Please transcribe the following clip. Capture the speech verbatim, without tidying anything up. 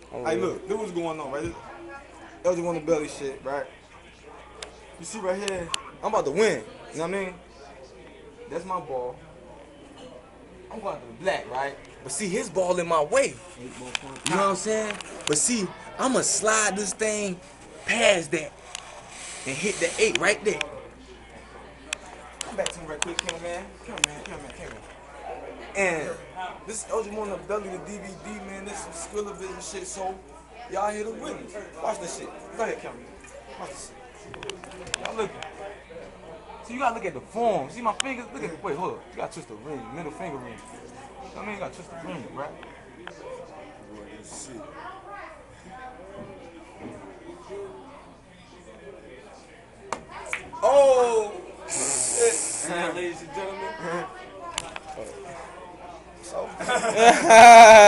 Oh, Hey, yeah. look, look what's going on, right? L J on the belly shit, right? You see right here, I'm about to win. You know what I mean? That's my ball. I'm going to the black, right? But see, his ball in my way. You know what I'm saying? But see, I'ma slide this thing past that and hit the eight right there. Come back to me right quick, cameraman. Cameraman, cameraman, cameraman. And this L J on the belly, the D V D, man. This some Skrilla shit. So y'all here to witness. Watch this shit. Go ahead, cameraman. Watch this shit. Y'all looking. So you gotta look at the form. See my fingers? Look at. Wait, hold up. You gotta twist the ring, middle finger ring. You know what I mean? You gotta twist the ring, right? Shit. Oh! Shit. Ladies and gentlemen. So.